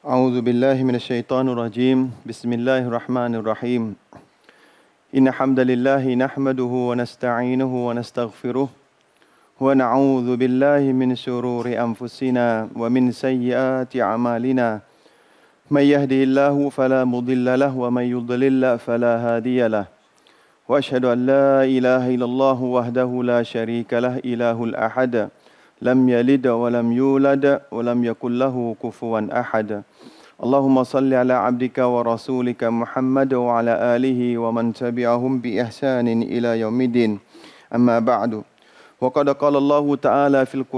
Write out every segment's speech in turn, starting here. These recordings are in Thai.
أعوذ بالله من الشيطان الرجيم بسم الله الرحمن الرحيم إن الحمد لله نحمده ونستعينه ونستغفره ونعوذ بالله من شرور أنفسنا ومن سيئات أعمالنا من يهده الله فلا مضل له ومن يضلل فلا هادي له وأشهد أن لا إله إلا الله وحده لا شريك له إله الأحد لم يلد ولم يولد ولم يكن له كفوا أحد اللهم صل على عبدك ورسولك محمد وعلى آله ومن تبعهم بإحسان إلى يوم الدين أما بعد وقد قال الله تعالى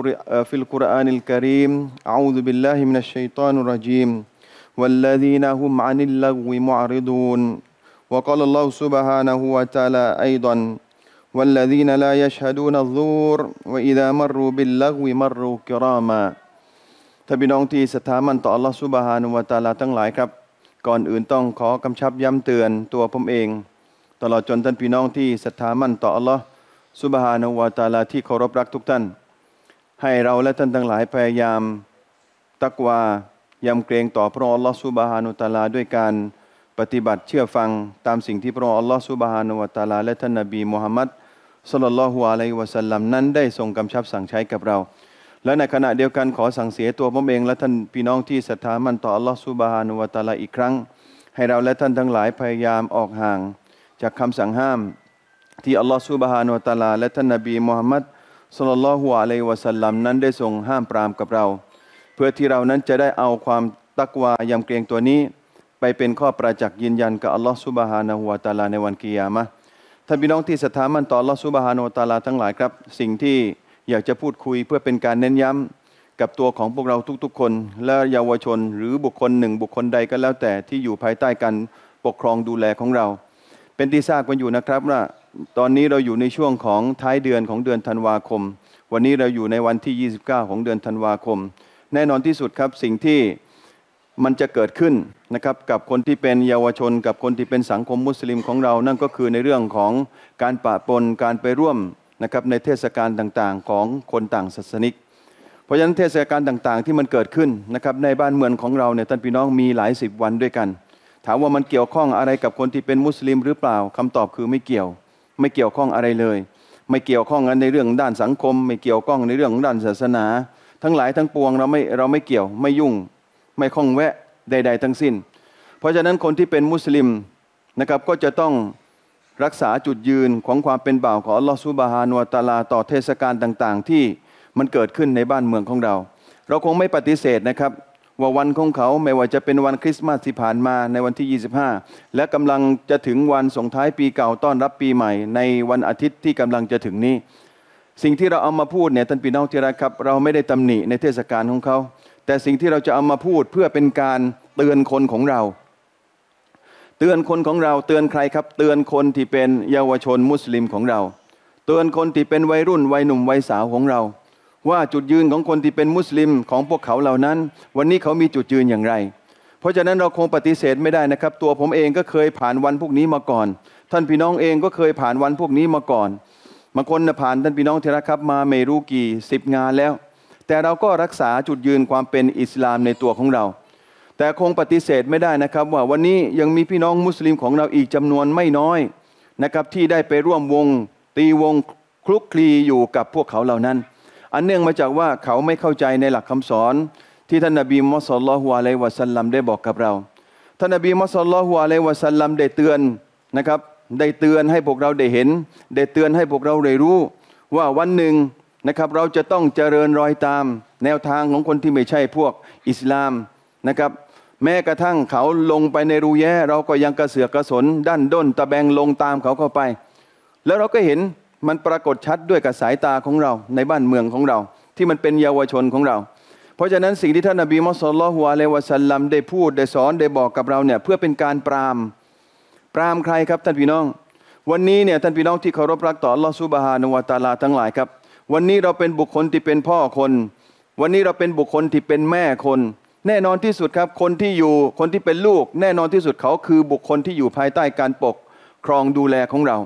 في القرآن الكريم أعوذ بالله من الشيطان الرجيم والذين هم عن اللغو معرضون وقال الله سبحانه وتعالى أيضا والذين لا يشهدون الزور وإذا مروا باللغو مروا كراما ท่านพี่น้องที่ศรัทธามั่นต่ออัลลอฮฺซุบฮานะฮูวะตะอาลาทั้งหลายครับก่อนอื่นต้องขอกำชับย้ำเตือนตัวผมเองตลอดจนท่านพี่น้องที่ศรัทธามั่นต่ออัลลอฮฺซุบฮานะฮูวะตะอาลาที่เคารพรักทุกท่านให้เราและท่านทั้งหลายพยายามตักวายำเกรงต่อพระองค์อัลลอฮฺซุบฮานะฮูวะตะอาลาด้วยการปฏิบัติเชื่อฟังตามสิ่งที่พระองค์อัลลอฮฺซุบฮานะฮูวะตะอาลาและท่านนบีมุฮัมมัดศ็อลลัลลอฮุอะลัยฮิวะซัลลัมนั้นได้ทรงกำชับสั่งใช้กับเราและในขณะเดียวกันขอสั่งเสียตัวผมเองและท่านพี่น้องที่ศรัทธามั่นต่ออัลลอฮฺซุบฮานะฮูวะตะอาลาอีกครั้งให้เราและท่านทั้งหลายพยายามออกห่างจากคำสั่งห้ามที่อัลลอฮฺซุบฮานะฮูวะตะอาลาและท่านนบีมุฮัมมัดศ็อลลัลลอฮุอะลัยฮิวะซัลลัมนั้นได้ทรงห้ามปรามกับเราเพื่อที่เรานั้นจะได้เอาความตักวายำเกรงตัวนี้ไปเป็นข้อประจักษ์ยืนยันกับอัลลอฮฺซุบฮานะฮูวะตะอาลาในวันกิยามะห์ท่านพี่น้องที่ศรัทธามั่นต่ออัลลอฮฺซุบฮานะฮูวะตะอาลาทั้งหลายครับสิ่งที่อยากจะพูดคุยเพื่อเป็นการเน้นย้ำกับตัวของพวกเราทุกๆคนและเยาวชนหรือบุคคลหนึ่งบุคคลใดก็แล้วแต่ที่อยู่ภายใต้การปกครองดูแลของเราเป็นที่ทราบกันอยู่นะครับว่าตอนนี้เราอยู่ในช่วงของท้ายเดือนของเดือนธันวาคมวันนี้เราอยู่ในวันที่29ของเดือนธันวาคมแน่นอนที่สุดครับสิ่งที่มันจะเกิดขึ้นนะครับกับคนที่เป็นเยาวชนกับคนที่เป็นสังคมมุสลิมของเรานั่นก็คือในเรื่องของการปะปนการไปร่วมนะครับในเทศกาลต่างๆของคนต่างศาสนิกเพราะฉะนั้นเทศกาลต่างๆที่มันเกิดขึ้นนะครับในบ้านเมืองของเราเนี่ยท่านพี่น้องมีหลายสิบวันด้วยกันถามว่ามันเกี่ยวข้องอะไรกับคนที่เป็นมุสลิมหรือเปล่าคำตอบคือไม่เกี่ยวข้องอะไรเลยไม่เกี่ยวข้องกันในเรื่องด้านสังคมไม่เกี่ยวข้องในเรื่องด้านศาสนาทั้งหลายทั้งปวงเราไม่เกี่ยวไม่ยุ่งไม่ข้องแวะใดๆทั้งสิ้นเพราะฉะนั้นคนที่เป็นมุสลิมนะครับก็จะต้องรักษาจุดยืนของความเป็นบ่าวของอัลลอฮฺซุบฮานะฮูวะตะอาลาต่อเทศกาลต่างๆที่มันเกิดขึ้นในบ้านเมืองของเราเราคงไม่ปฏิเสธนะครับว่าวันของเขาไม่ว่าจะเป็นวันคริสต์มาสที่ผ่านมาในวันที่25และกำลังจะถึงวันส่งท้ายปีเก่าต้อนรับปีใหม่ในวันอาทิตย์ที่กำลังจะถึงนี้สิ่งที่เราเอามาพูดเนี่ยท่านพี่น้องที่รักครับเราไม่ได้ตำหนิในเทศกาลของเขาแต่สิ่งที่เราจะเอามาพูดเพื่อเป็นการเตือนคนของเราเตือนคนของเราเตือนใครครับเตือนคนที่เป็นเยาวชนมุสลิมของเราเตือนคนที่เป็นวัยรุ่นวัยหนุ่มวัยสาวของเราว่าจุดยืนของคนที่เป็นมุสลิมของพวกเขาเหล่านั้นวันนี้เขามีจุดยืนอย่างไรเพราะฉะนั้นเราคงปฏิเสธไม่ได้นะครับตัวผมเองก็เคยผ่านวันพวกนี้มาก่อนท่านพี่น้องเองก็เคยผ่านวันพวกนี้มาก่อนบางคนผ่านท่านพี่น้องที่รักครับมาไม่รู้กี่10 งานแล้วแต่เราก็รักษาจุดยืนความเป็นอิสลามในตัวของเราแต่คงปฏิเสธไม่ได้นะครับว่าวันนี้ยังมีพี่น้องมุสลิมของเราอีกจำนวนไม่น้อยนะครับที่ได้ไปร่วมวงตีวงคลุกคลีอยู่กับพวกเขาเหล่านั้นอันเนื่องมาจากว่าเขาไม่เข้าใจในหลักคำสอนที่ท่านนบีมุฮัมมัดศ็อลลัลลอฮุอะลัยฮิวะซัลลัมได้บอกกับเราท่านนบีมุฮัมมัดศ็อลลัลลอฮุอะลัยฮิวะซัลลัมได้เตือนนะครับได้เตือนให้พวกเราได้เห็นได้เตือนให้พวกเราได้รู้ว่าวันหนึ่งนะครับเราจะต้องเจริญรอยตามแนวทางของคนที่ไม่ใช่พวกอิสลามนะครับแม้กระทั่งเขาลงไปในรูแย้เราก็ยังกระเสือกกระสนด้านด้นตะแบงลงตามเขาเข้าไปแล้วเราก็เห็นมันปรากฏชัดด้วยกับสายตาของเราในบ้านเมืองของเราที่มันเป็นเยาวชนของเราเพราะฉะนั้นสิ่งที่ท่านนบีมุฮัมมัดศ็อลลัลลอฮุอะลัยฮิวะซัลลัมได้พูดได้สอนได้บอกกับเราเนี่ยเพื่อเป็นการปรามใครครับท่านพี่น้องวันนี้เนี่ยท่านพี่น้องที่เคารพรักต่ออัลลอฮฺซุบฮานะฮูวะตะอาลาทั้งหลายครับวันนี้เราเป็นบุคคลที่เป็นพ่อคนวันนี้เราเป็นบุคคลที่เป็นแม่คนแน่นอนที่สุดครับคนที่เป็นลูกแน่นอนที่สุดเขาคือบุคคลที่อยู่ภายใต้การปกครองดูแลของเราเพ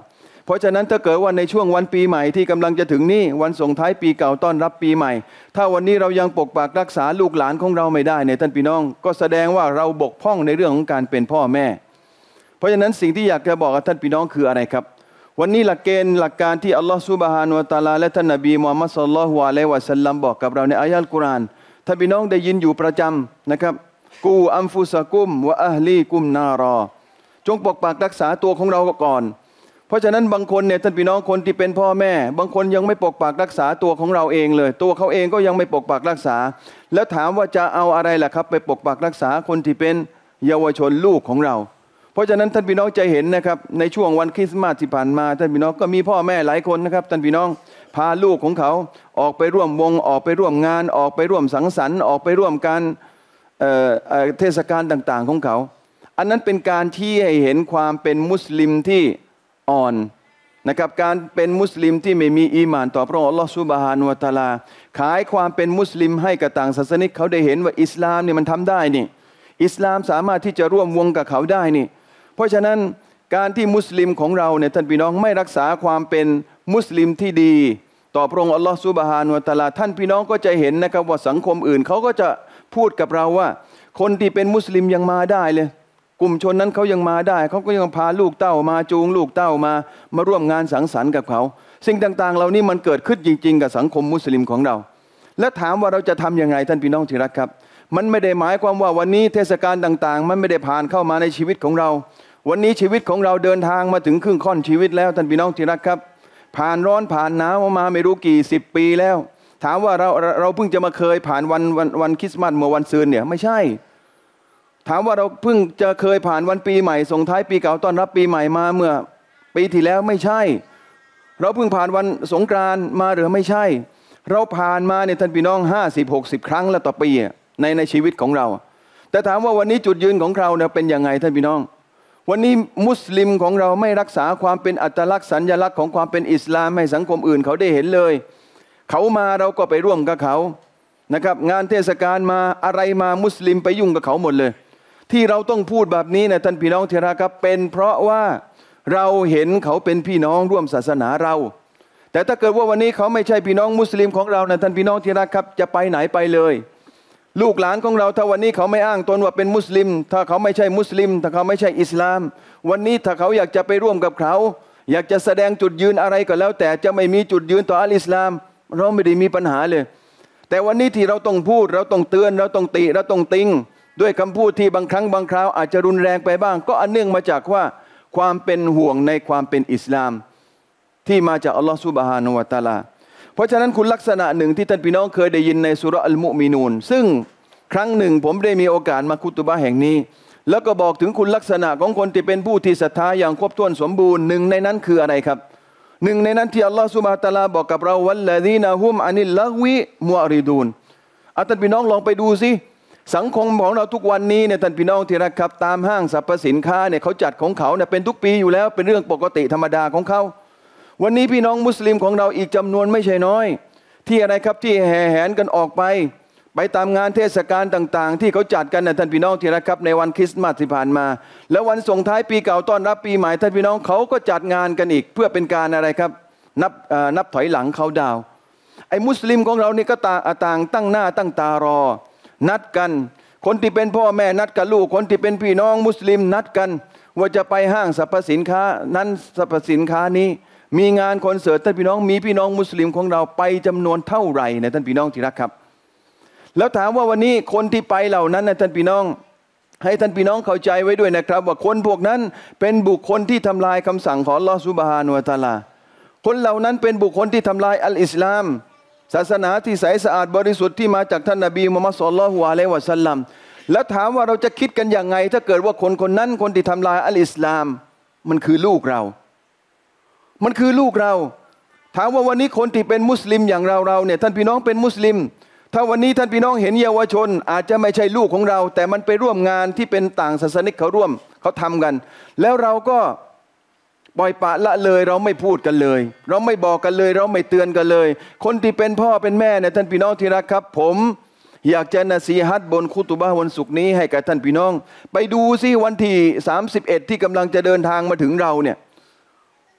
เพราะฉะนั้นถ้าเกิดว่าในช่วงวันปีใหม่ที่กำลังจะถึงนี่วันส่งท้ายปีเก่าต้อนรับปีใหม่ถ้าวันนี้เรายังปกปักรักษาลูกหลานของเราไม่ได้เนี่ยท่านพี่น้องก็แสดงว่าเราบกพร่องในเรื่องของการเป็นพ่อแม่เพราะฉะนั้นสิ่งที่อยากจะบอกกับท่านพี่น้องคืออะไรครับวันนี้หลักเกณฑ์หลักการที่อัลลอฮฺซุบฮานะฮูวะตะอาลาและท่านนบีมุฮัมมัดศ็อลลัลลอฮุอะลัยฮิวะซัลลัมบอกกับเราในอายะห์อัลกุรอานท่านพี่น้องได้ยินอยู่ประจำนะครับกูอัมฟุสะกุมวะอะฮลีกุมนารอจงปกปักรักษาตัวของเราก่อนเพราะฉะนั้นบางคนเนี่ยท่านพี่น้องคนที่เป็นพ่อแม่บางคนยังไม่ปกปักรักษาตัวของเราเองเลยตัวเขาเองก็ยังไม่ปกปักรักษาแล้วถามว่าจะเอาอะไรล่ะครับไปปกปักรักษาคนที่เป็นเยาวชนลูกของเราเพราะฉะนั้นท่านพี่น้องจะเห็นนะครับในช่วงวันคริสต์มาสที่ผ่านมาท่านพี่น้องก็มีพ่อแม่หลายคนนะครับท่านพี่น้องพาลูกของเขาออกไปร่วมวงออกไปร่วมงานออกไปร่วมสังสรรค์ออกไปร่วมการเทศกาลต่างๆของเขาอันนั้นเป็นการชี้ให้เห็นความเป็นมุสลิมที่อ่อนนะครับการเป็นมุสลิมที่ไม่มีอีหม่านต่อพระองค์อัลลอฮฺซุบฮานะฮูวะตะอาลาขายความเป็นมุสลิมให้กับต่างศาสนิกเขาได้เห็นว่าอิสลามเนี่ยมันทำได้นี่อิสลามสามารถที่จะร่วมวงกับเขาได้นี่เพราะฉะนั้นการที่มุสลิมของเราเนี่ยท่านพี่น้องไม่รักษาความเป็นมุสลิมที่ดีต่อพระองค์อัลลอฮฺซุบฮานะฮูวะตะอาลาท่านพี่น้องก็จะเห็นนะครับว่าสังคมอื่นเขาก็จะพูดกับเราว่าคนที่เป็นมุสลิมยังมาได้เลยกลุ่มชนนั้นเขายังมาได้เขาก็ยังพาลูกเต้ามาจูงลูกเต้ามาร่วมงานสังสรรค์กับเขาสิ่งต่างๆเหล่านี้มันเกิดขึ้นจริงๆกับสังคมมุสลิมของเราและถามว่าเราจะทำยังไงท่านพี่น้องที่รักครับมันไม่ได้หมายความว่าวันนี้เทศกาลต่างๆมันไม่ได้ผ่านเข้ามาในชีวิตของเราวันนี้ชีวิตของเราเดินทางมาถึงครึ่งค่อนชีวิตแล้วท่านพี่น้องที่รักครับผ่านร้อนผ่านหนาวมาไม่รู้กี่สิบปีแล้วถามว่าเราเพิ่งจะมาเคยผ่านวันคริสต์มาสเมื่อวันซืนเนี่ยไม่ใช่ถามว่าเราเพิ่งจะเคยผ่านวันปีใหม่ส่งท้ายปีเก่าต้อนรับปีใหม่มาเมื่อปีที่แล้วไม่ใช่เราเพิ่งผ่านวันสงกรานต์มาหรือไม่ใช่เราผ่านมาเนี่ยท่านพี่น้อง50-60 ครั้งแล้วต่อปีในชีวิตของเราแต่ถามว่าวันนี้จุดยืนของเราเนี่ยเป็นยังไงท่านพี่น้องวันนี้มุสลิมของเราไม่รักษาความเป็นอัตลักษณ์สัญลักษณ์ของความเป็นอิสลามให้สังคมอื่นเขาได้เห็นเลยเขามาเราก็ไปร่วมกับเขานะครับงานเทศกาลมาอะไรมามุสลิมไปยุ่งกับเขาหมดเลยที่เราต้องพูดแบบนี้นะท่านพี่น้องที่รักครับเป็นเพราะว่าเราเห็นเขาเป็นพี่น้องร่วมศาสนาเราแต่ถ้าเกิดว่าวันนี้เขาไม่ใช่พี่น้องมุสลิมของเรานะท่านพี่น้องที่รักครับจะไปไหนไปเลยลูกหลานของเราถ้าวันนี้เขาไม่อ้างตนว่าเป็นมุสลิมถ้าเขาไม่ใช่มุสลิมถ้าเขาไม่ใช่อิสลามวันนี้ถ้าเขาอยากจะไปร่วมกับเขาอยากจะแสดงจุดยืนอะไรก็แล้วแต่จะไม่มีจุดยืนต่ออัลอิสลามเราไม่ได้มีปัญหาเลยแต่วันนี้ที่เราต้องพูดเราต้องเตือนเราต้องติเราต้องติงด้วยคำพูดที่บางครั้งบางคราวอาจจะรุนแรงไปบ้างก็อันเนื่องมาจากว่าความเป็นห่วงในความเป็นอิสลามที่มาจากอัลลอฮฺซุบฮานะฮูวะตะอาลาเพราะฉะนั้นคุณลักษณะหนึ่งที่ท่านพี่น้องเคยได้ยินในสุเราะห์อัลมุอ์มินูนซึ่งครั้งหนึ่งผมได้มีโอกาสมาคุตุบะห์แห่งนี้แล้วก็บอกถึงคุณลักษณะของคนที่เป็นผู้ที่ศรัทธาอย่างครบถ้วนสมบูรณ์หนึ่งในนั้นคืออะไรครับหนึ่งในนั้นที่อัลลอฮฺซุบฮานะฮูวะตะอาลาบอกกับเราวัลลซีนะฮุมอานิลละฮวิมุอริดูนท่านพี่น้องลองไปดูสิสังคมของเราทุกวันนี้เนี่ยท่านพี่น้องที่รักครับตามห้างสรรพสินค้าเนี่ยเขาจัดของเขาเนี่ยเป็นทุกปีอยู่แล้วเป็นเรื่องปกติธรรมดาของเขาวันนี้พี่น้องมุสลิมของเราอีกจำนวนไม่ใช่น้อยที่อะไรครับที่แห่แหนกันออกไปตามงานเทศกาลต่างๆที่เขาจัดกันนะท่านพี่น้องที่รักครับในวันคริสต์มาสที่ผ่านมาแล้ววันส่งท้ายปีเก่าต้อนรับปีใหม่ท่านพี่น้องเขาก็จัดงานกันอีกเพื่อเป็นการอะไรครับนับถอยหลังเขาดาวไอ้มุสลิมของเรานี่ก็ต่างตั้งหน้าตั้งตารอนัดกันคนที่เป็นพ่อแม่นัดกับลูกคนที่เป็นพี่น้องมุสลิมนัดกันว่าจะไปห้างสรรพสินค้านั้นสรรพสินค้านี้มีงานคอนเสิร์ตท่านพี่น้องมีพี่น้องมุสลิมของเราไปจำนวนเท่าไหร่นะท่านพี่น้องที่รักครับแล้วถามว่าวันนี้คนที่ไปเหล่านั้นนะท่านพี่น้องให้ท่านพี่น้องเข้าใจไว้ด้วยนะครับว่าคนพวกนั้นเป็นบุคคลที่ทำลายคำสั่งของอัลลอฮฺซุบฮานะฮูวะตะอาลาคนเหล่านั้นเป็นบุคคลที่ทำลายอัลอิสลามศาสนาที่ใสสะอาดบริสุทธิ์ที่มาจากท่านนบีมุฮัมมัดศ็อลลัลลอฮุอะลัยฮิวะซัลลัมแล้วถามว่าเราจะคิดกันอย่างไงถ้าเกิดว่าคนนั้นคนที่ทำลายอัลอิสลามมันคือลูกเรามันคือลูกเราถามว่าวันนี้คนที่เป็นมุสลิมอย่างเราเนี่ยท่านพี่น้องเป็นมุสลิมถ้าวันนี้ท่านพี่น้องเห็นเยาวชนอาจจะไม่ใช่ลูกของเราแต่มันไปร่วมงานที่เป็นต่างศาสนิกเขาร่วมเขาทำกันแล้วเราก็ปล่อยปละละเลยเราไม่พูดกันเลยเราไม่บอกกันเลยเราไม่เตือนกันเลยคนที่เป็นพ่อเป็นแม่เนี่ยท่านพี่น้องที่รักครับผมอยากจะนะซีฮัตบนคุตุบะห์วันศุกร์นี้ให้กับท่านพี่น้องไปดูซิวันที่31ที่กำลังจะเดินทางมาถึงเราเนี่ย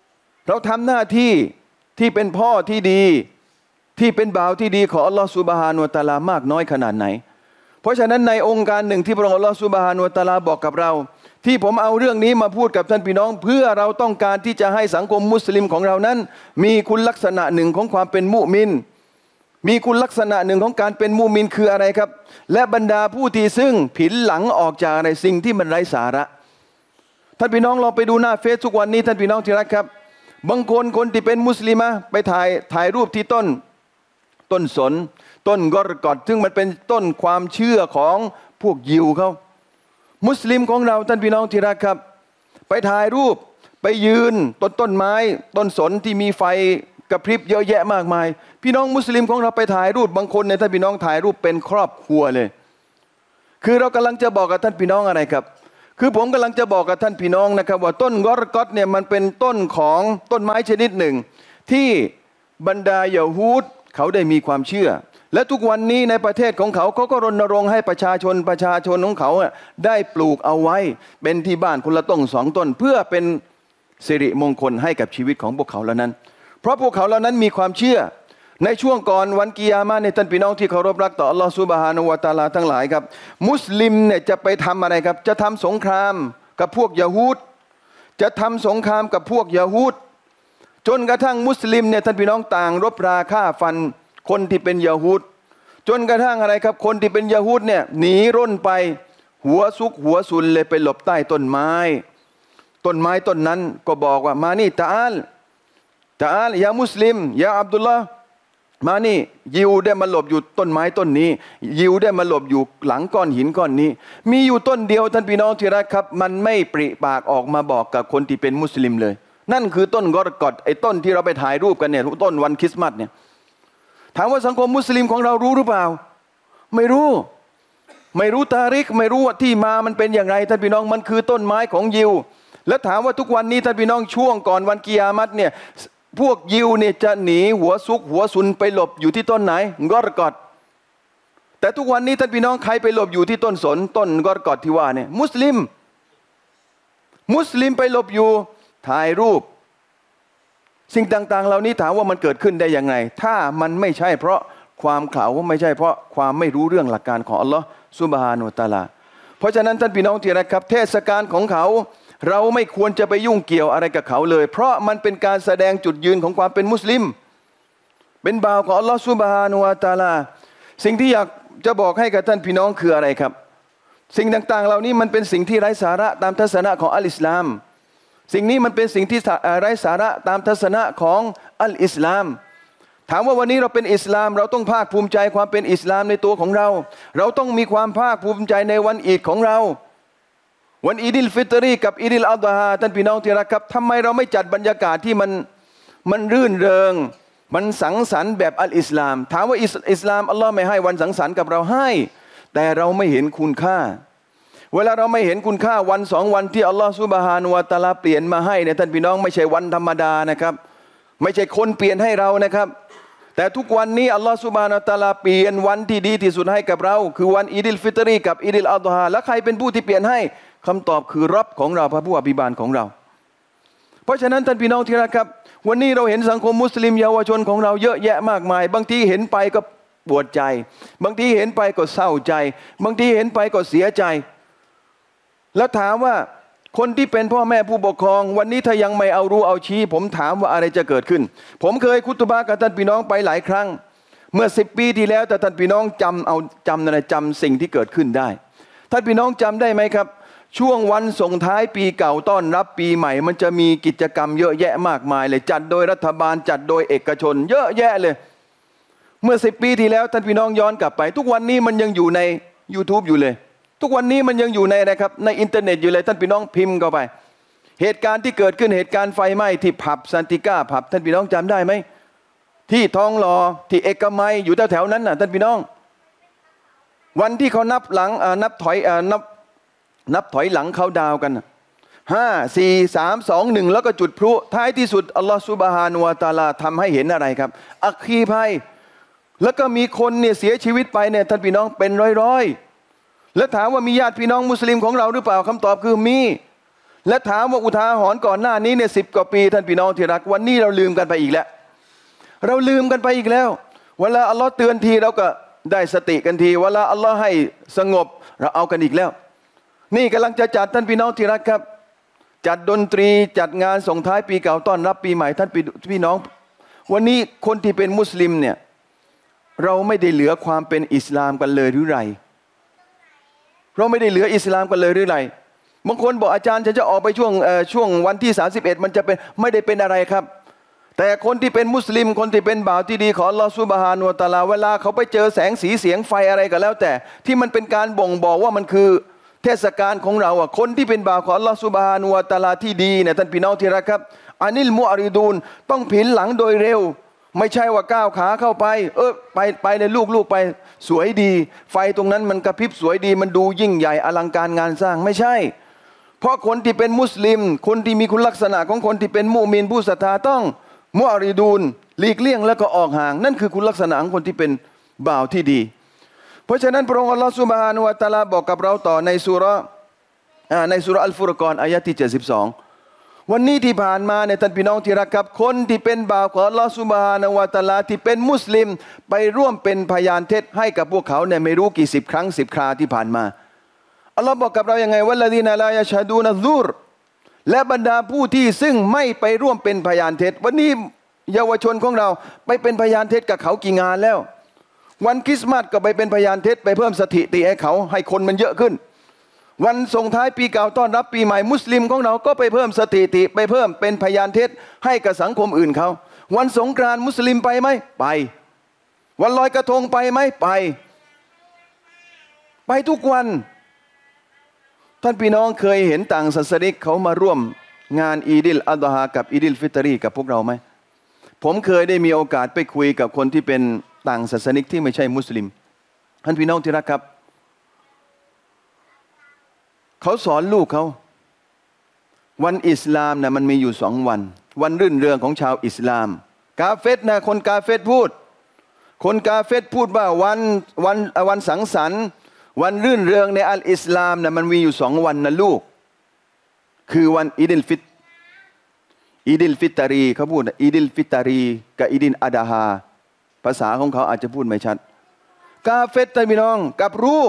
เราทำหน้าที่ที่เป็นพ่อที่ดีที่เป็นบ่าวที่ดีของอัลลอฮฺซุบฮานะฮูวะตะอาลามากน้อยขนาดไหนเพราะฉะนั้นในองค์การหนึ่งที่พระองค์อัลลอฮฺซุบฮานะฮูวะตะอาลาบอกกับเราที่ผมเอาเรื่องนี้มาพูดกับท่านพี่น้องเพื่อเราต้องการที่จะให้สังคมมุสลิมของเรานั้นมีคุณลักษณะหนึ่งของความเป็นมุมินมีคุณลักษณะหนึ่งของการเป็นมุมินคืออะไรครับและบรรดาผู้ที่ซึ่งผินหลังออกจากอะไรสิ่งที่มันไร้สาระท่านพี่น้องลองไปดูหน้าเฟซทุกวันนี้ท่านพี่น้องที่รักครับบางคนที่เป็นมุสลิมะไปถ่ายรูปที่ต้นสนต้นกอรกอดซึ่งมันเป็นต้นความเชื่อของพวกยิวเขามุสลิมของเราท่านพี่น้องที่รักครับไปถ่ายรูปไปยืนต้นไม้ต้นสนที่มีไฟกระพริบเยอะแยะมากมายพี่น้องมุสลิมของเราไปถ่ายรูปบางคนเนี่ยท่านพี่น้องถ่ายรูปเป็นครอบครัวเลยคือเรากำลังจะบอกกับท่านพี่น้องอะไรครับคือผมกำลังจะบอกกับท่านพี่น้องนะครับว่าต้นกอรกอดเนี่ยมันเป็นต้นของต้นไม้ชนิดหนึ่งที่บรรดายะฮูดเขาได้มีความเชื่อและทุกวันนี้ในประเทศของเขาก็รณรงค์ให้ประชาชนของเขาได้ปลูกเอาไว้เป็นที่บ้านคนละต้น2 ต้นเพื่อเป็นสิริมงคลให้กับชีวิตของพวกเขาเหล่านั้นเพราะพวกเขาเหล่านั้นมีความเชื่อในช่วงก่อนวันกิยามะห์ในท่านพี่น้องที่เคารพรักต่ออัลลอฮฺซุบฮานะฮูวะตะอาลาทั้งหลายครับมุสลิมเนี่ยจะไปทำอะไรครับจะทำสงครามกับพวกยะฮูดจะทำสงครามกับพวกยะฮูดจนกระทั่งมุสลิมเนี่ยท่านพี่น้องต่างรบราฆ่าฟันคนที่เป็นยะฮูดจนกระทั่งอะไรครับคนที่เป็นยะฮูดเนี่ยหนีร่นไปหัวซุกหัวซุนเลยไปหลบใต้ต้นไม้ต้นนั้นก็บอกว่ามานี่ตะอาลยามุสลิมยาอับดุลลาห์มานี่ยิวได้มาหลบอยู่ต้นไม้ต้นนี้ยิวได้มาหลบอยู่หลังก้อนหินก้อนนี้มีอยู่ต้นเดียวท่านพี่น้องที่รักครับมันไม่ปริปากออกมาบอกกับคนที่เป็นมุสลิมเลยนั่นคือต้นกอรกอดไอ้ต้นที่เราไปถ่ายรูปกันเนี่ยต้นวันคริสต์มาสเนี่ยถามว่าสังคมมุสลิมของเรารู้หรือเปล่าไม่รู้ตาริกไม่รู้ว่าที่มามันเป็นอย่างไรท่านพี่น้องมันคือต้นไม้ของยิวแล้วถามว่าทุกวันนี้ท่านพี่น้องช่วงก่อนวันกิยามะห์เนี่ยพวกยิวเนี่ยจะหนีหัวซุกหัวซุนไปหลบอยู่ที่ต้นไหนกอรกอดแต่ทุกวันนี้ท่านพี่น้องใครไปหลบอยู่ที่ต้นสนต้นกอรกอดที่ว่าเนี่ยมุสลิมไปหลบอยู่ถ่ายรูปสิ่งต่างๆเหล่านี้ถามว่ามันเกิดขึ้นได้ยังไงถ้ามันไม่ใช่เพราะความเขลาไม่ใช่เพราะความไม่รู้เรื่องหลักการของอัลลอฮฺซุบฮานะฮูวะตะอาลาเพราะฉะนั้นท่านพี่น้องที่รักครับเทศกาลของเขาเราไม่ควรจะไปยุ่งเกี่ยวอะไรกับเขาเลยเพราะมันเป็นการแสดงจุดยืนของความเป็นมุสลิมเป็นบ่าวของอัลลอฮฺซุบฮานะฮูวะตะอาลาสิ่งที่อยากจะบอกให้กับท่านพี่น้องคืออะไรครับสิ่งต่างๆเหล่านี้มันเป็นสิ่งที่ไร้สาระตามทัศนะของอัลอิสลามสิ่งนี้มันเป็นสิ่งที่ไร้สาระตามทัศนะของอัลอิสลามถามว่าวันนี้เราเป็นอิสลามเราต้องภาคภูมิใจความเป็นอิสลามในตัวของเราต้องมีความภาคภูมิใจในวันอีดของเราวันอีดิลฟิตรีกับอีดิลอัฎฮาท่านพี่น้องที่รักครับทำไมเราไม่จัดบรรยากาศที่มันรื่นเริงมันสังสรรค์แบบอัลอิสลามถามว่าอิสลามอัลลอฮ์ไม่ให้วันสังสรรค์กับเราให้แต่เราไม่เห็นคุณค่าเวลาเราไม่เห็นคุณค่าวัน2 วันที่อัลลอฮฺซุบฮานะฮูวะตะอาลาเปลี่ยนมาให้เนี่ยท่านพี่น้องไม่ใช่วันธรรมดานะครับไม่ใช่คนเปลี่ยนให้เรานะครับแต่ทุกวันนี้อัลลอฮฺซุบฮานะฮูวะตะอาลาเปลี่ยนวันที่ดีที่สุดให้กับเราคือวันอีดิลฟิตรีกับอีดิลอัฎฮาและใครเป็นผู้ที่เปลี่ยนให้คำตอบคือร็อบของเราพระผู้อภิบาลของเราเพราะฉะนั้นท่านพี่น้องที่รักครับวันนี้เราเห็นสังคมมุสลิมเยาวชนของเราเยอะแยะมากมายบางทีเห็นไปก็ปวดใจบางทีเห็นไปก็เศร้าใจบางทีเห็นไปก็เสียใจแล้วถามว่าคนที่เป็นพ่อแม่ผู้ปกครองวันนี้ถ้ายังไม่เอารู้เอาชี้ผมถามว่าอะไรจะเกิดขึ้นผมเคยคุตบะห์กับท่านพี่น้องไปหลายครั้งเมื่อ10 ปีที่แล้วแต่ท่านพี่น้องจำสิ่งที่เกิดขึ้นได้ท่านพี่น้องจำได้ไหมครับช่วงวันส่งท้ายปีเก่าต้อนรับปีใหม่มันจะมีกิจกรรมเยอะแยะมากมายเลยจัดโดยรัฐบาลจัดโดยเอกชนเยอะแยะเลยเมื่อ10 ปีที่แล้วท่านพี่น้องย้อนกลับไปทุกวันนี้มันยังอยู่ใน YouTube อยู่เลยทุกวันนี้มันยังอยู่ในอะไรครับในอินเทอร์เน็ตอยู่เลยท่านพี่น้องพิมพ์เข้าไปเหตุการณ์ที่เกิดขึ้นเหตุการณ์ไฟไหม้ที่ผับซันติก้าผับท่านพี่น้องจำได้ไหมที่ทองหล่อที่เอกมัยอยู่แถวๆนั้นน่ะท่านพี่น้องวันที่เขานับถอยหลังเขาดาวกัน5 4 3 2 1แล้วก็จุดพลุท้ายที่สุดอัลลอฮฺซุบฮานะฮูวะตะอาลาทำให้เห็นอะไรครับอัคคีภัยแล้วก็มีคนเนี่ยเสียชีวิตไปเนี่ยท่านพี่น้องเป็นร้อยแล้วถามว่ามีญาติพี่น้องมุสลิมของเราหรือเปล่าคำตอบคือมีและถามว่าอุทาหรณ์ก่อนหน้านี้เนี่ย10 กว่าปีท่านพี่น้องที่รักวันนี้เราลืมกันไปอีกแล้วเราลืมกันไปอีกแล้วเวลาอัลลอฮ์เตือนทีเราก็ได้สติกันทีเวลาอัลลอฮ์ให้สงบเราเอากันอีกแล้วนี่กำลังจะจัดท่านพี่น้องที่รักครับจัดดนตรีจัดงานส่งท้ายปีเก่าต้อนรับปีใหม่ท่านพี่น้องวันนี้คนที่เป็นมุสลิมเนี่ยเราไม่ได้เหลือความเป็นอิสลามกันเลยหรือไรเราไม่ได้เหลืออิสลามกันเลยหรือไรบางคนบอกอาจารย์จะออกไปช่วงวันที่31มันจะเป็นไม่ได้เป็นอะไรครับแต่คนที่เป็นมุสลิมคนที่เป็นบ่าวที่ดีของอัลลอฮฺซุบฮานะฮูวะตะอาลาเวลาเขาไปเจอแสงสีเสียงไฟอะไรก็แล้วแต่ที่มันเป็นการบ่งบอกว่ามันคือเทศกาลของเราคนที่เป็นบ่าวของอัลลอฮฺซุบฮานะฮูวะตะอาลาที่ดีเนี่ยท่านพี่น้องที่รักครับอานิลมุอาริดูนต้องผินหลังโดยเร็วไม่ใช่ว่าก้าวขาเข้าไปไปเลยลูกไปสวยดีไฟตรงนั้นมันกระพริบสวยดีมันดูยิ่งใหญ่อลังการงานสร้างไม่ใช่เพราะคนที่เป็นมุสลิมคนที่มีคุณลักษณะของคนที่เป็นมุมินผู้ศรัทธาต้องมุอาริดูนหลีกเลี่ยงแล้วก็ออกห่างนั่นคือคุณลักษณะของคนที่เป็นบ่าวที่ดีเพราะฉะนั้นพระองค์อัลลอฮฺซุบฮานะฮูวะตะอาลาบอกกับเราต่อในสุราะห์อัลฟุรกอนอายะที่72วันนี้ที่ผ่านมาในท่านพี่น้องที่รักครับคนที่เป็นบ่าวของอัลลอฮฺซุบฮานะฮูวะตะอาลาที่เป็นมุสลิมไปร่วมเป็นพยานเท็จให้กับพวกเขาเนี่ยไม่รู้กี่สิบครั้ง10 คราที่ผ่านมาอัลลอฮ์บอกกับเราอย่างไงวัลลดีนาลายะชะดูนัซซูรและบรรดาผู้ที่ซึ่งไม่ไปร่วมเป็นพยานเท็จวันนี้เยาวชนของเราไปเป็นพยานเท็จกับเขากี่งานแล้ววันคริสต์มาสก็ไปเป็นพยานเท็จไปเพิ่มสถิติให้เขาให้คนมันเยอะขึ้นวันส่งท้ายปีเก่าต้อนรับปีใหม่มุสลิมของเราก็ไปเพิ่มสถิติไปเพิ่มเป็นพยานเท็จให้กับสังคมอื่นเขาวันสงกรานต์มุสลิมไปไหมไปวันลอยกระทงไปไหมไปทุกวันท่านพี่น้องเคยเห็นต่างศาสนิกเขามาร่วมงานอีดิลอัฎฮากับอีดิลฟิตรีกับพวกเราไหมผมเคยได้มีโอกาสไปคุยกับคนที่เป็นต่างศาสนิกที่ไม่ใช่มุสลิมท่านพี่น้องที่รักครับเขาสอนลูกเขาวันอิสลามนะมันมีอยู่2 วันรื่นเริงของชาวอิสลามกาเฟรนะคนกาเฟรพูดว่าวันสังสรรค์วันรื่นเริงในอัลอิสลามนะมันมีอยู่2 วันนะลูกคือวันอีดิลฟิตรีเขาพูดอีดิลฟิตรีกับอีดิลอัฎฮาภาษาของเขาอาจจะพูดไม่ชัดกาเฟรท่านพี่น้องกับรู้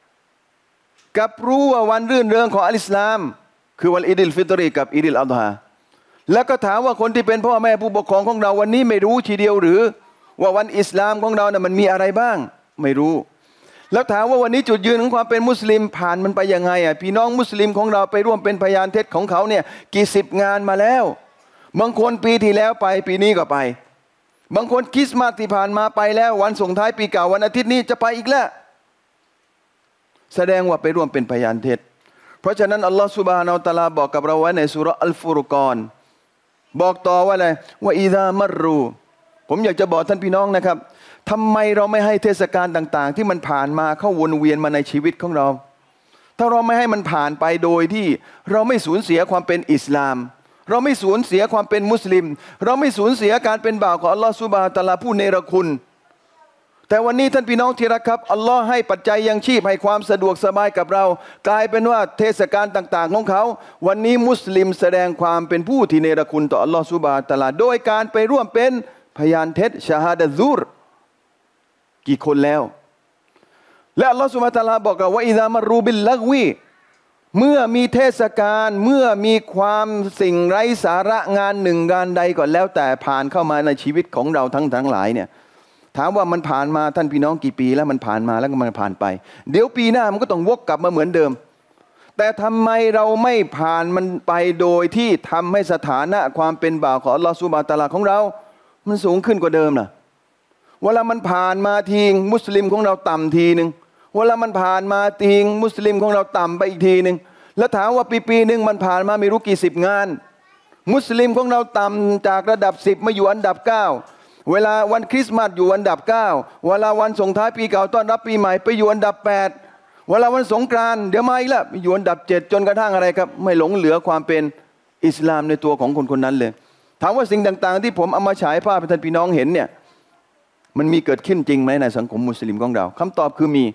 ว่าวันรื่นเริงของอัลอิสลามคือวันอีดิลฟิตรีกับอีดิลอัฎฮาแล้วก็ถามว่าคนที่เป็นพ่อแม่ผู้ปกครองของเราวันนี้ไม่รู้ทีเดียวหรือว่าวันอิสลามของเราเนี่ยมันมีอะไรบ้างไม่รู้แล้วถามว่าวันนี้จุดยืนของความเป็นมุสลิมผ่านมันไปยังไงพี่น้องมุสลิมของเราไปร่วมเป็นพยานเท็จของเขาเนี่ยกี่10 งานมาแล้วบางคนปีที่แล้วไปปีนี้ก็ไปบางคนคริสต์มาสที่ผ่านมาไปแล้ววันส่งท้ายปีเก่าวันอาทิตย์นี้จะไปอีกแล้วแสดงว่าไปร่วมเป็นพยานเท็จเพราะฉะนั้นอัลลอฮฺซุบฮานะฮูวะตะอาลาบอกกับเราไว้ในซูเราะห์อัลฟุรกอนบอกต่อว่าอะไรว่าอิซามัรรูผมอยากจะบอกท่านพี่น้องนะครับทำไมเราไม่ให้เทศกาลต่างๆที่มันผ่านมาเข้าวนเวียนมาในชีวิตของเราถ้าเราไม่ให้มันผ่านไปโดยที่เราไม่สูญเสียความเป็นอิสลามเราไม่สูญเสียความเป็นมุสลิมเราไม่สูญเสียการเป็นบ่าวของอัลลอฮฺซุบฮานะฮูวะตะอาลาผู้เนรคุณแต่วันนี้ท่านพี่น้องที่รักครับอัลลอฮ์ให้ปัจจัยยังชีพให้ความสะดวกสบายกับเรากลายเป็นว่าเทศกาลต่างๆของเขาวันนี้มุสลิมแสดงความเป็นผู้ที่เนรคุณต่ออัลลอฮ์ซุบฮานะฮูวะตะอาลาโดยการไปร่วมเป็นพยานเท็จชะฮาดะซูรกี่คนแล้วและอัลลอฮฺซุบฮานะฮูวะตะอาลาบอกว่าอิซามัรรูบิลลักวีเมื่อมีเทศกาลเมื่อมีความสิ่งไร้สาระงานหนึ่งงานใดก่อนแล้วแต่ผ่านเข้ามาในชีวิตของเราทั้งหลายเนี่ยถามว่ามันผ่านมาท่านพี่น้องกี่ปีแล้วมันผ่านมาแล้วก็มันผ่านไปเดี๋ยวปีหน้ามันก็ต้องวกกลับมาเหมือนเดิมแต่ทำไมเราไม่ผ่านมันไปโดยที่ทำให้สถานะความเป็นบ่าวของอัลลอฮฺซุบฮานะฮูวะตะอาลาของเรามันสูงขึ้นกว่าเดิมล่ะเวลามันผ่านมาทีมุสลิมของเราต่ำทีหนึ่งเวลามันผ่านมาทีมุสลิมของเราต่ำไปอีกทีหนึ่งแล้วถามว่าปีหนึ่งมันผ่านมาไม่รู้กี่10 งานมุสลิมของเราต่ำจากระดับ10มาอยู่อันดับ9เวลาวันคริสต์มาสอยู่อันดับ9เวลาวันส่งท้ายปีเก่าต้อนรับปีใหม่ไปอยู่อันดับ8เวลาวันสงกรานต์เดี๋ยวมาอีกแล้วอยู่อันดับ7จนกระทั่งอะไรครับไม่หลงเหลือความเป็นอิสลามในตัวของคนนั้นเลยถามว่าสิ่งต่างๆที่ผมเอามาฉายภาพให้ท่านพี่น้องเห็นเนี่ยมันมีเกิดขึ้นจริงไหมในสังคมมุสลิมของเราคำตอบคือมี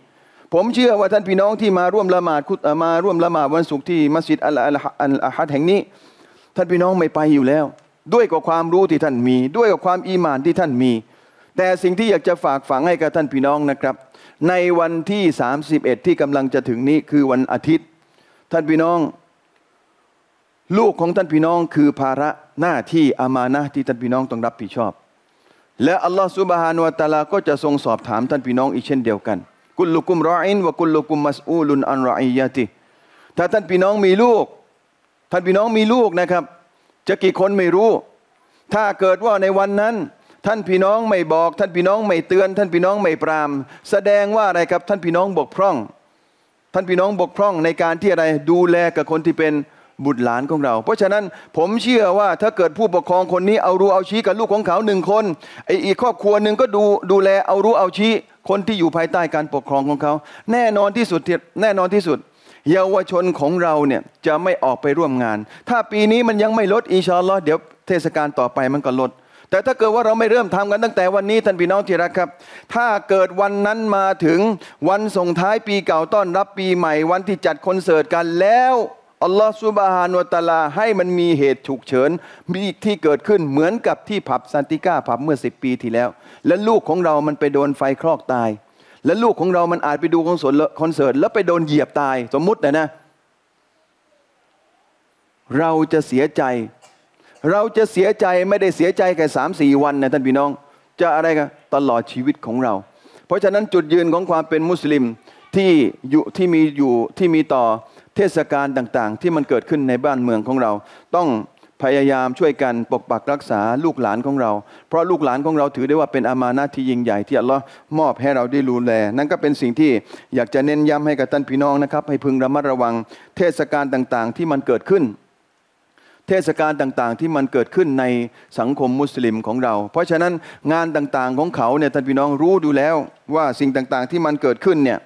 ผมเชื่อว่าท่านพี่น้องที่มาร่วมละหมาดวันศุกร์ที่มัสยิดอัลอาฮัดแห่งนี้ท่านพี่น้องไม่ไปอยู่แล้วด้วยกับความรู้ที่ท่านมีด้วยกับความอีหม่านที่ท่านมีแต่สิ่งที่อยากจะฝากฝังให้กับท่านพี่น้องนะครับในวันที่31ที่กำลังจะถึงนี้คือวันอาทิตย์ท่านพี่น้องลูกของท่านพี่น้องคือภาระหน้าที่อามานะห์ที่ท่านพี่น้องต้องรับผิดชอบและอัลลอฮฺซุบฮานะฮูวะตะอาลาก็จะทรงสอบถามท่านพี่น้องอีกเช่นเดียวกันกุลลุกุมรออินวะกุลลุกุมมัสอูลุนอันรออียะติถ้าท่านพี่น้องมีลูกนะครับจะกี่คนไม่รู้ถ้าเกิดว่าในวันนั้นท่านพี่น้องไม่บอกท่านพี่น้องไม่เตือนท่านพี่น้องไม่ปรามแสดงว่าอะไรครับท่านพี่น้องบกพร่องท่านพี่น้องบกพร่องในการที่อะไรดูแลกับคนที่เป็นบุตรหลานของเราเพราะฉะนั้นผมเชื่อว่าถ้าเกิดผู้ปกครองคนนี้เอารู้เอาชี้กับลูกของเขา1 คนอีกครอบครัวหนึ่งก็ดูแลเอารู้เอาชี้คนที่อยู่ภายใต้การปกครองของเขาแน่นอนที่สุดเยาวชนของเราเนี่ยจะไม่ออกไปร่วมงานถ้าปีนี้มันยังไม่ลดอินชาอัลลอฮ์เดี๋ยวเทศกาลต่อไปมันก็ลดแต่ถ้าเกิดว่าเราไม่เริ่มทำกันตั้งแต่วันนี้ท่านพี่น้องที่รักครับถ้าเกิดวันนั้นมาถึงวันส่งท้ายปีเก่าต้อนรับปีใหม่วันที่จัดคอนเสิร์ตกันแล้วอัลลอฮฺซุบฮานะฮูวะตะอาลาให้มันมีเหตุฉุกเฉินมีที่เกิดขึ้นเหมือนกับที่ผับซานติก้าผับเมื่อ10 ปีที่แล้วและลูกของเรามันไปโดนไฟคลอกตายและลูกของเรามันอาจไปดูคอนเสิร์ตแล้วไปโดนเหยียบตายสมมุตินะเราจะเสียใจไม่ได้เสียใจแค่3-4 วันนะท่านพี่น้องจะอะไรกันตลอดชีวิตของเราเพราะฉะนั้นจุดยืนของความเป็นมุสลิมที่มีต่อเทศกาลต่างๆที่มันเกิดขึ้นในบ้านเมืองของเราต้องพยายามช่วยกันปกปักรักษาลูกหลานของเราเพราะลูกหลานของเราถือได้ว่าเป็นอามานะห์ที่ยิ่งใหญ่ที่อัลลอฮ์มอบให้เราได้ดูแลนั่นก็เป็นสิ่งที่อยากจะเน้นย้ำให้กับท่านพี่น้องนะครับให้พึงระมัดระวังเทศกาลต่างๆที่มันเกิดขึ้นในสังคมมุสลิมของเราเพราะฉะนั้นงานต่างๆของเขาเนี่ยท่านพี่น้องรู้ดูแล้วว่าสิ่งต่างๆที่มันเกิดขึ้นเนี่ย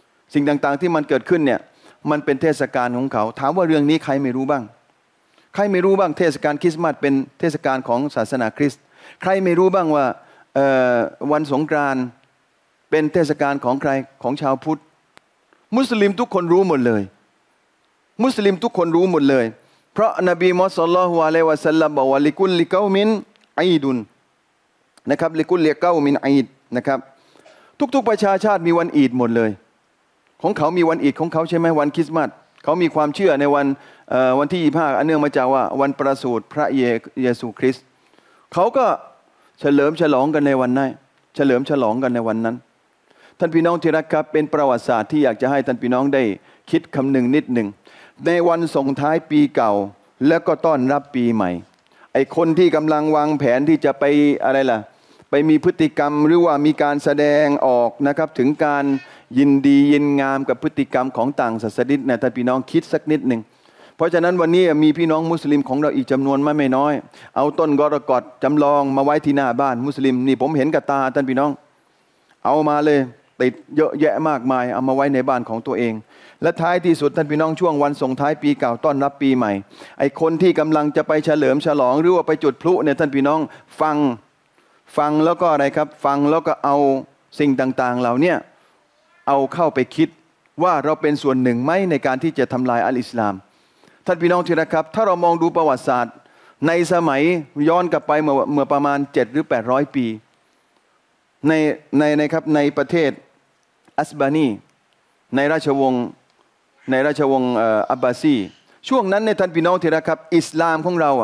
มันเป็นเทศกาลของเขาถามว่าเรื่องนี้ใครไม่รู้บ้างเทศกาลคริสต์มาสเป็นเทศกาลของศาสนาคริสต์ใครไม่รู้บ้างว่าวันสงกรานต์เป็นเทศกาลของใครของชาวพุทธมุสลิมทุกคนรู้หมดเลยเพราะนบีมุฮัมมัดศ็อลลัลลอฮุอะลัยฮิวะซัลลัมบอกว่าลิกุลลิกอมินอีดุนนะครับลิกุลลิกอมินอีดนะครับทุกๆประชาชาติมีวันอีดหมดเลยของเขามีวันอีดของเขาใช่ไหมวันคริสต์มาสเขามีความเชื่อในวันที่25อันเนื่องมาจากว่าวันประสูติพระเยซูคริสต์เขาก็เฉลิมฉลองกันในวันนั้นท่านพี่น้องที่รักครับเป็นประวัติศาสตร์ที่อยากจะให้ท่านพี่น้องได้คิดคำนึงนิดหนึ่งในวันส่งท้ายปีเก่าแล้วก็ต้อนรับปีใหม่ไอ้คนที่กำลังวางแผนที่จะไปอะไรล่ะไปมีพฤติกรรมหรือว่ามีการแสดงออกนะครับถึงการยินดียินงามกับพฤติกรรมของต่างศาสนาเนี่ยท่านพี่น้องคิดสักนิดหนึ่งเพราะฉะนั้นวันนี้มีพี่น้องมุสลิมของเราอีกจำนวนไม่น้อยเอาต้นกรกฎจำลองมาไว้ที่หน้าบ้านมุสลิมนี่ผมเห็นกับตาท่านพี่น้องเอามาเลยติดเยอะแยะมากมายเอามาไว้ในบ้านของตัวเองและท้ายที่สุดท่านพี่น้องช่วงวันส่งท้ายปีเก่าต้อนรับปีใหม่ไอ้คนที่กำลังจะไปเฉลิมฉลองหรือว่าไปจุดพลุเนี่ยท่านพี่น้องฟังแล้วก็อะไรครับฟังแล้วก็เอาสิ่งต่างๆเหล่านี้เอาเข้าไปคิดว่าเราเป็นส่วนหนึ่งไหมในการที่จะทำลายอัลอิสลามท่านพี่น้องที่รักครับถ้าเรามองดูประวัติศาสตร์ในสมัยย้อนกลับไปเมื่อประมาณ700 หรือ 800 ปีในประเทศอัสบานีในราชวงศ์อับบาซีช่วงนั้นในท่านพี่น้องที่รักครับอิสลามของเรา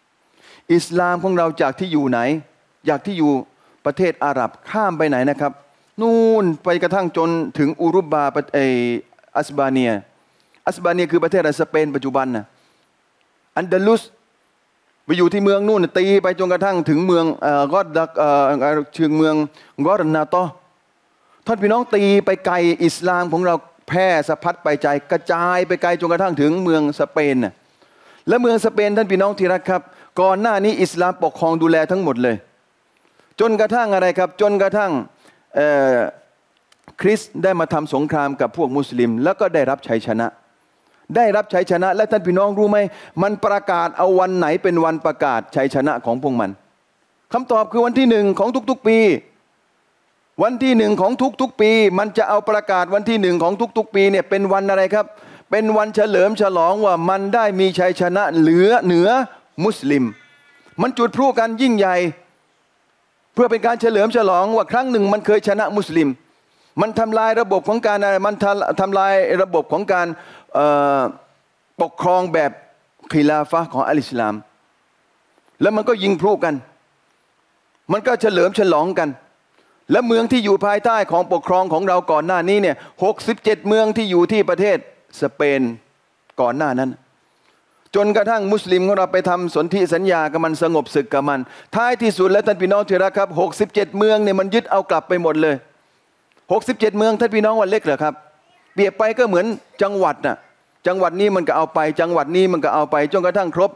จากที่อยู่ไหนจากที่อยู่ประเทศอาหรับข้ามไปไหนนะครับนู่นไปกระทั่งจนถึงอุรุบาอัสบาเนียคือประเทศสเปนปัจจุบันนะอันดาลุสไปอยู่ที่เมืองนู่นตีไปจนกระทั่งถึงเมืองถึงเมืองกอรนาโตท่านพี่น้องตีไปไกลอิสลามของเราแพร่สะพัดไปใจกระจายไปไกลจนกระทั่งถึงเมืองสเปนและเมืองสเปนท่านพี่น้องที่รักครับก่อนหน้านี้อิสลามปกครองดูแลทั้งหมดเลยจนกระทั่งอะไรครับจนกระทั่งคริสต์ได้มาทำสงครามกับพวกมุสลิมแล้วก็ได้รับชัยชนะและท่านพี่น้องรู้ไหมมันประกาศเอาวันไหนเป็นวันประกาศชัยชนะของพวกมันคำตอบคือวันที่1ของทุกๆปีวันที่หนึ่งของทุกๆปีมันจะเอาประกาศวันที่หนึ่งของทุกๆปีเนี่ยเป็นวันอะไรครับเป็นวันเฉลิมฉลองว่ามันได้มีชัยชนะเหนือมุสลิมมันจุดพลุกันยิ่งใหญ่เพื่อเป็นการเฉลิมฉลองว่าครั้งหนึ่งมันเคยชนะมุสลิมมันทำลายระบบของการอะไรมันทำลายระบบของการปกครองแบบคิลาฟะห์ของอัลอิสลามแล้วมันก็ยิงพลุกันมันก็เฉลิมฉลองกันและเมืองที่อยู่ภายใต้ของปกครองของเราก่อนหน้านี้เนี่ย67เมืองที่อยู่ที่ประเทศสเปนก่อนหน้านั้นจนกระทั่งมุสลิมของเราไปทำสนธิสัญญากับมันสงบศึกกับมันท้ายที่สุดแล้วท่านพี่น้องที่รักครับ67เมืองเนี่ยมันยึดเอากลับไปหมดเลย67เมืองท่านพี่น้องว่าเล็กเหรอครับเปรียบไปก็เหมือนจังหวัดน่ะจังหวัดนี้มันก็เอาไปจังหวัดนี้มันก็เอาไปจนกระทั่งครบ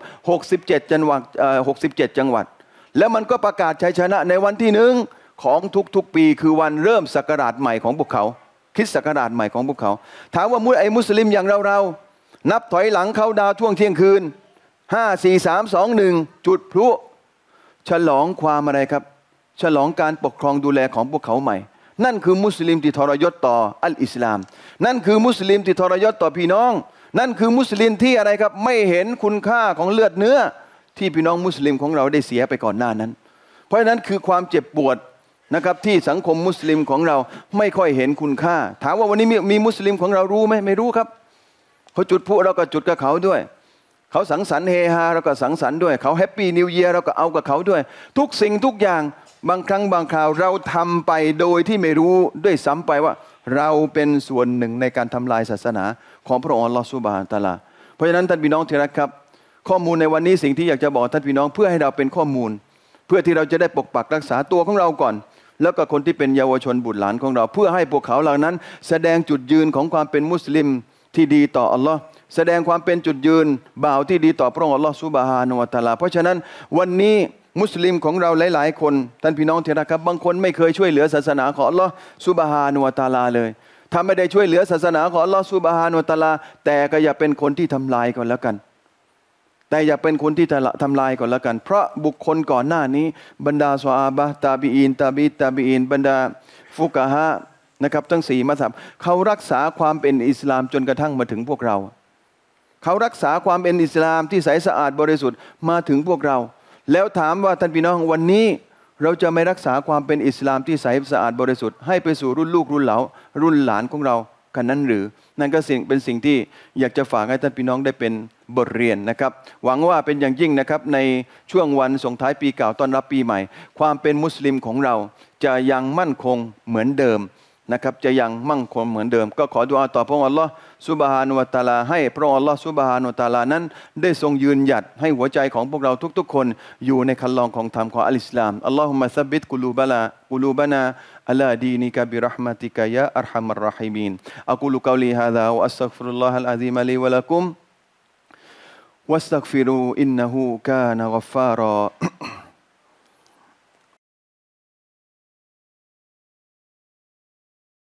67จังหวัด67จังหวัดแล้วมันก็ประกาศชัยชนะในวันที่หนึ่งของทุกๆปีคือวันเริ่มศักราชใหม่ของพวกเขาคริสต์ศักราชใหม่ของพวกเขาถามว่ามุสลิมอย่างเรานับถอยหลังเข้าดาวช่วงเที่ยงคืน5 4 3 2 1จุดพลุฉลองความอะไรครับฉลองการปกครองดูแลของพวกเขาใหม่นั่นคือมุสลิมที่ทรยศต่ออัลอิสลามนั่นคือมุสลิมที่ทรยศต่อพี่น้องนั่นคือมุสลิมที่อะไรครับไม่เห็นคุณค่าของเลือดเนื้อที่พี่น้องมุสลิมของเราได้เสียไปก่อนหน้านั้นเพราะฉะนั้นคือความเจ็บปวดนะครับที่สังคมมุสลิมของเราไม่ค่อยเห็นคุณค่าถามว่าวันนี้มีมุสลิมของเรารู้ไหมไม่รู้ครับเขาจุดพลุเราก็จุดกับเขาด้วยเขาสังสรรค์เฮฮาเราก็สังสรรค์ด้วยเขาแฮปปี้นิวเยียร์เราก็เอากับเขาด้วยทุกสิ่งทุกอย่างบางครั้งบางคราวเราทำไปโดยที่ไม่รู้ด้วยซ้ำไปว่าเราเป็นส่วนหนึ่งในการทำลายศาสนาของพระองค์อัลลอฮฺซุบฮานะฮูวะตะอาลาเพราะฉะนั้นท่านพี่น้องที่รักครับข้อมูลในวันนี้สิ่งที่อยากจะบอกท่านพี่น้องเพื่อให้เราเป็นข้อมูลเพื่อที่เราจะได้ปกปักรักษาตัวของเราก่อนแล้วก็คนที่เป็นเยาวชนบุตรหลานของเราเพื่อให้พวกเขาเหล่านั้นแสดงจุดยืนของความเป็นมุสลิมที่ดีต่ออัลลอฮ์แสดงความเป็นจุดยืนบ่าวที่ดีต่อพระองค์อัลลอฮ์ซุบฮานะฮูวะตะอาลาเพราะฉะนั้นวันนี้มุสลิมของเราหลายๆคนท่านพี่น้องที่รักครับบางคนไม่เคยช่วยเหลือศาสนาของอัลลอฮ์ซุบฮานะฮูวะตะอาลาเลยถ้าไม่ได้ช่วยเหลือศาสนาของอัลลอฮ์ซุบฮานะฮูวะตะอาลาแต่ก็อย่าเป็นคนที่ทำลายก่อนแล้วกันแต่อย่าเป็นคนที่ทำลายก่อนแล้วกันเพราะบุคคลก่อนหน้านี้บรรดาซอฮาบะห์ตาบีอีนตาบีอีนบรรดาฟุกะฮะนะครับทั้ง4มัซฮับเขารักษาความเป็นอิสลามจนกระทั่งมาถึงพวกเราเขารักษาความเป็นอิสลามที่ใสสะอาดบริสุทธิ์มาถึงพวกเราแล้วถามว่าท่านพี่น้องวันนี้เราจะไม่รักษาความเป็นอิสลามที่ใสสะอาดบริสุทธิ์ให้ไปสู่รุ่นลูกรุ่นหลานของเรากันนั้นหรือนั่นก็เป็นสิ่งที่อยากจะฝากให้ท่านพี่น้องได้เป็นบทเรียนนะครับหวังว่าเป็นอย่างยิ่งนะครับในช่วงวันส่งท้ายปีเก่าต้อนรับปีใหม่ความเป็นมุสลิมของเราจะยังมั่นคงเหมือนเดิมนะครับจะยังมั่งคงเหมือนเดิมก็ขอดุอาต่อพระองค์อัลลอฮ์ซุบฮานะฮูวะตะอาลาให้พระองค์อัลลอฮ์ซุบฮานะฮูวะตะอาลานั้นได้ทรงยืนหยัดให้หัวใจของพวกเราทุกๆคนอยู่ในคันลองของธรรมของอัลอิสลามอัลลอฮุมมะซับบิตกุลูบานะอะลาดีนิกะบิเราะห์มะติกะยาอัรฮัมัรเราะฮีมีนอะกูลุกอลีฮาซาวะอัสตัฆฟิรุลลอฮัลอะซีมะลีวะละกุมวัสตัฆฟิรูอินนะฮูกานะฆอฟฟารอ